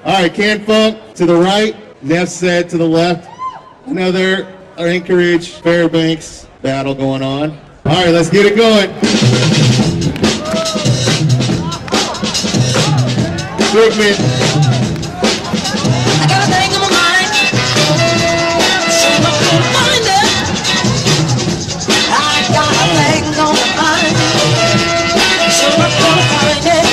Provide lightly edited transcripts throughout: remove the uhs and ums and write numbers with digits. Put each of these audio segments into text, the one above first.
All right, Can Funk to the right, Neff Said to the left. Another Anchorage Fairbanks battle going on. All right, let's get it going. Figment. I got a thing on my mind. Sure enough, gonna find it. I got a thing on my mind. Sure enough, gonna find it.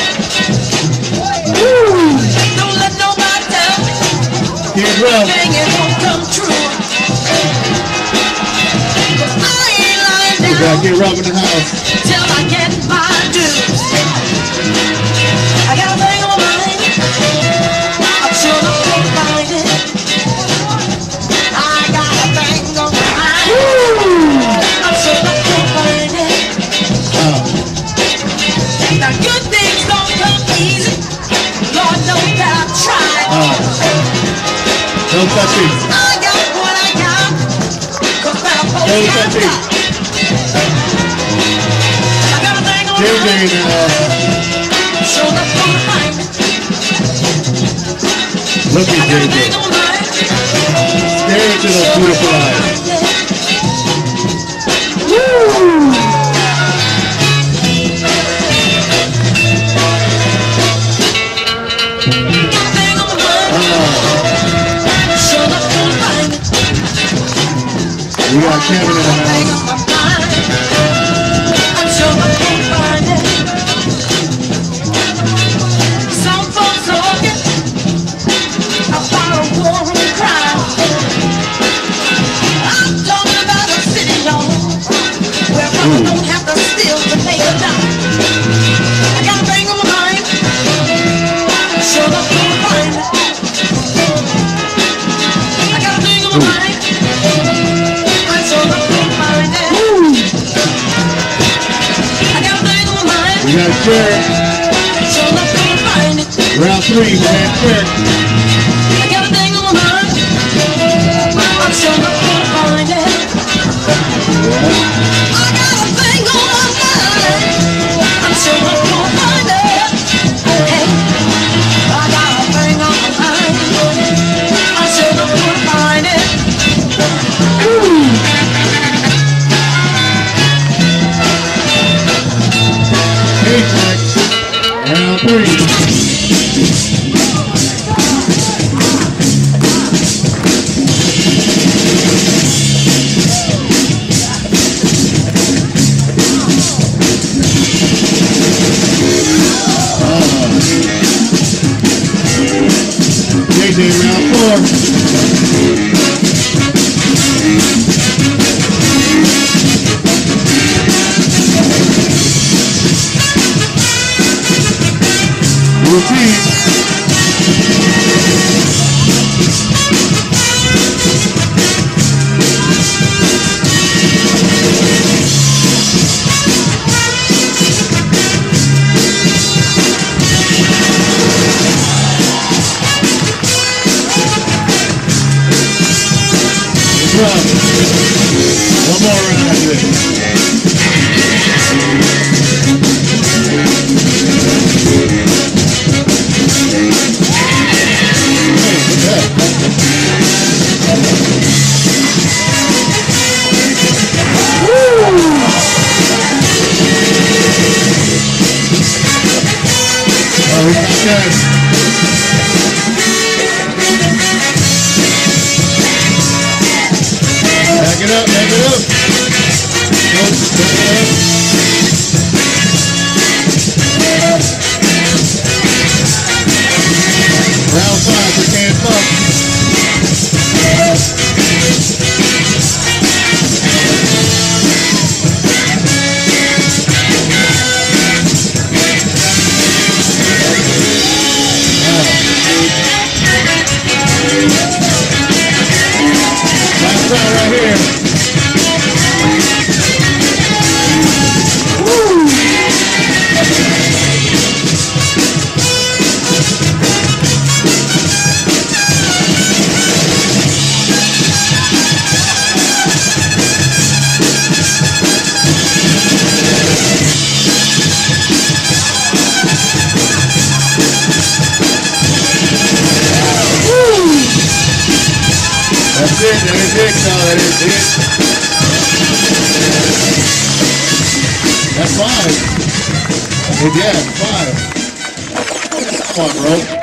Woo. Don't let nobody tell me. Thing it won't come true. I ain't lying down. Gotta get Rob in the house. Till I get my dues. I got a thing on my mind. I'm sure I'm gonna find it. I got a thing on my mind. I'm sure I'm gonna find it. Now good things don't come easy. Lord knows that I've tried. No touching. I got what I got. 'Cause now folks No got touching. got. I got a thing on my mind. I'm sure I'm gonna find it. Look at I got a JJ. thing on my mind. Stare into those beautiful eyes. We got Kevin in the house. Some folks are looking about a war and crime. I'm talking about a city, y'all, where brothers don't have to steal to make a dime. I got a thing on my mind. Sure enough, gonna find it. I got a thing on my mind. I'm sure enough, gonna find it. I got a thing on my mind. We got Sherry. Sure enough, gonna find it. Round 3, man. Sherry. I got a thing on my mind. I'm sure enough, gonna find it. I got a thing on my mind. I'm sure enough, gonna find it. Hey, I got a thing on my mind. I'm sure enough, gonna find it. Apex. Round 3. JJ, round 4. One more round of this. Oh, we got guys. Back it up, back it up. Nope, back it up. Round 5 for Can Funk. Last round right here. is it. That is it. No, that is it. That's 5. Yeah, 5. Come on, bro.